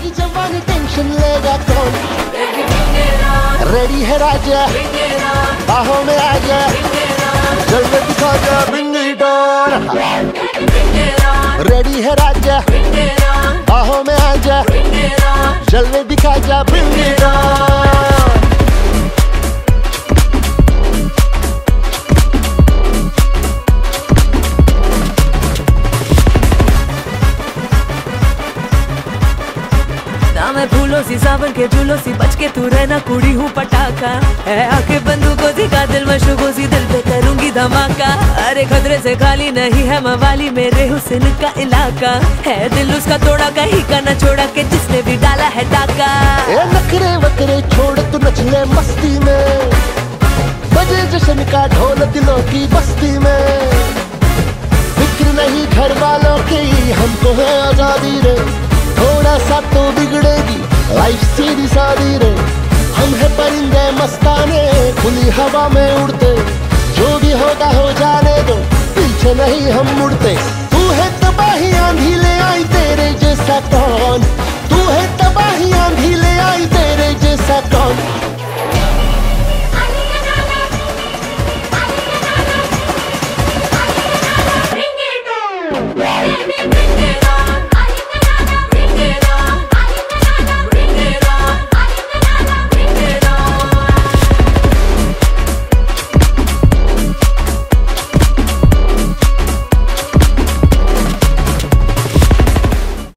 जाएगी जवानी टेंशन लेगा कौन। रेडी है राजा बाहों में आ जा, जलवे दिखा जा bring it on। रेडी है राजा बाहों में आ जा, जलवे दिखा जा bring it on। मैं फूलों सी सावन के झूलों सी बच के तू रहना, कुड़ी हूँ पटाखा है आके बंदूकों सी कातिल मैं शुभों सी दिल पे करूंगी धमाका। अरे खतरे से खाली नहीं है मवाली मेरे हुस्न का इलाका है, दिल उसका तोड़ा कहीं का न छोड़ा के जिसने भी डाला है डाका। नखरे वकरे छोड़ तू नच ले मस्ती में, बजे जश्न का ढोल दिलों की बस्ती में। फिक्र नहीं घर वालों की हमको है आजादी रे, थोड़ा सा तो बिगड़ेगी लाइफ सीधी सादी रे। हम है परिंदे मस्ताने खुली हवा में उड़ते, जो भी होगा हो जाने दो पीछे नहीं हम मुड़ते। तू है तबाही आंधी ले आई तेरे जैसा कौन, तू है तबाही आंधी ले आई तेरे जैसा कौन।